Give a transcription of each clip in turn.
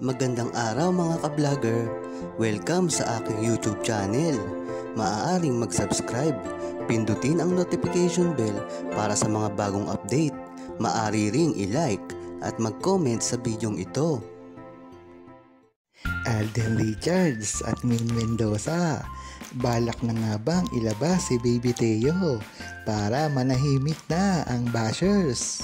Magandang araw mga ka-vlogger! Welcome sa aking YouTube channel. Maaaring mag-subscribe, pindutin ang notification bell para sa mga bagong update. Maaari ring i-like at mag-comment sa bidyong ito. Alden Richards at Min Mendoza, balak na nga bang ilabas si Baby Teo para manahimik na ang bashers?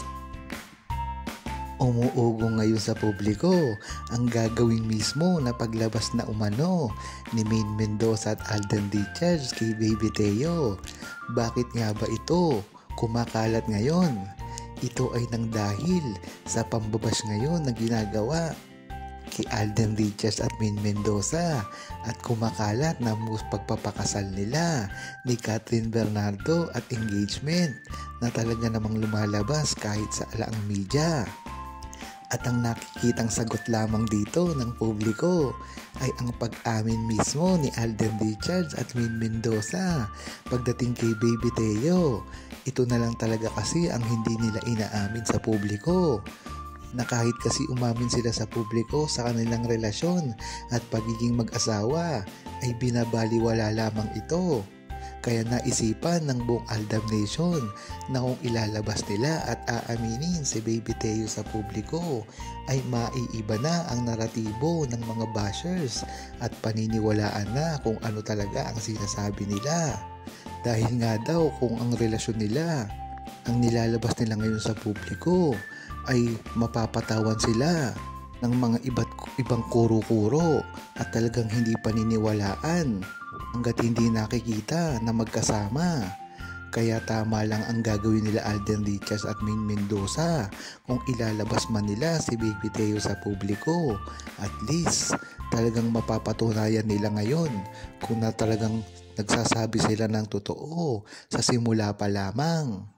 Umuugong ngayon sa publiko ang gagawin mismo na paglabas na umano ni Min Mendoza at Alden Richards kay Baby Teo. Bakit nga ba ito kumakalat ngayon? Ito ay nang dahil sa pambabash ngayon na ginagawa kay Alden Richards at Min Mendoza at kumakalat na pagpapakasal nila ni Catherine Bernardo at engagement na talaga namang lumalabas kahit sa alaang media. At ang nakikitang sagot lamang dito ng publiko ay ang pag-amin mismo ni Alden Richards at Min Mendoza pagdating kay Baby Teo. Ito na lang talaga kasi ang hindi nila inaamin sa publiko, na kahit kasi umamin sila sa publiko sa kanilang relasyon at pagiging mag-asawa ay binabaliwala lamang ito. Kaya naisipan ng buong Aldab Nation na kung ilalabas nila at aaminin si Baby Teo sa publiko ay maiiba na ang naratibo ng mga bashers at paniniwalaan na kung ano talaga ang sinasabi nila. Dahil nga daw kung ang relasyon nila ang nilalabas nila ngayon sa publiko ay mapapatawan sila ng mga ibang kuro-kuro at talagang hindi paniniwalaan hanggat hindi nakikita na magkasama. Kaya tama lang ang gagawin nila Alden Richards at Min Mendoza kung ilalabas man nila si Baby Teo sa publiko. At least talagang mapapatunayan nila ngayon kung na talagang nagsasabi sila ng totoo sa simula pa lamang.